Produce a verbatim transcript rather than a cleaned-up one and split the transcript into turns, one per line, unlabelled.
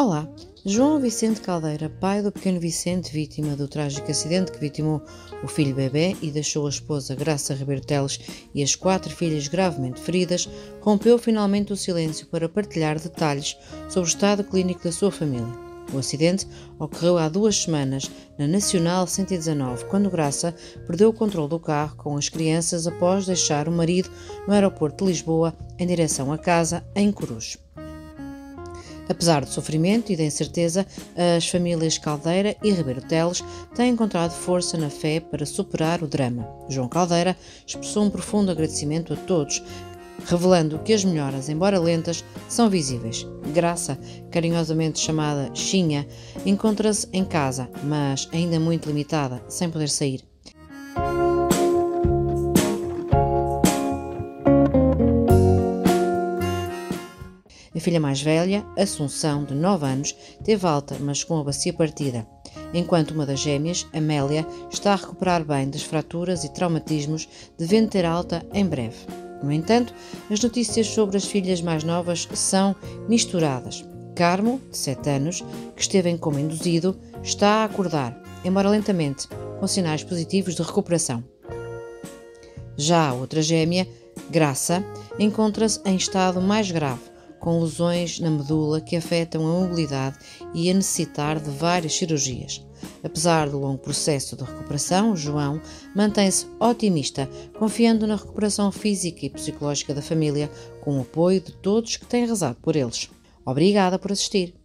Olá, João Vicente Caldeira, pai do pequeno Vicente, vítima do trágico acidente que vitimou o filho bebê e deixou a esposa Graça Ribeiro Teles e as quatro filhas gravemente feridas, rompeu finalmente o silêncio para partilhar detalhes sobre o estado clínico da sua família. O acidente ocorreu há duas semanas na Nacional cento e dezanove, quando Graça perdeu o controle do carro com as crianças após deixar o marido no aeroporto de Lisboa em direção a casa, em Corus. Apesar do sofrimento e da incerteza, as famílias Caldeira e Ribeiro Teles têm encontrado força na fé para superar o drama. João Caldeira expressou um profundo agradecimento a todos, revelando que as melhoras, embora lentas, são visíveis. Graça, carinhosamente chamada Xinha, encontra-se em casa, mas ainda muito limitada, sem poder sair. A filha mais velha, Assunção, de nove anos, teve alta, mas com a bacia partida, enquanto uma das gêmeas, Amélia, está a recuperar bem das fraturas e traumatismos, devendo ter alta em breve. No entanto, as notícias sobre as filhas mais novas são misturadas. Carmo, de sete anos, que esteve em coma induzido, está a acordar, embora lentamente, com sinais positivos de recuperação. Já a outra gêmea, Graça, encontra-se em estado mais grave, com lesões na medula que afetam a mobilidade e a necessitar de várias cirurgias. Apesar do longo processo de recuperação, João mantém-se otimista, confiando na recuperação física e psicológica da família, com o apoio de todos que têm rezado por eles. Obrigada por assistir.